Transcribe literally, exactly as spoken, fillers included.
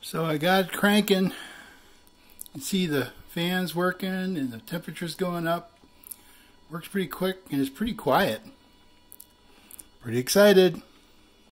So I got it cranking. You can see the fans working and the temperature's going up. Works pretty quick and it's pretty quiet. Pretty excited.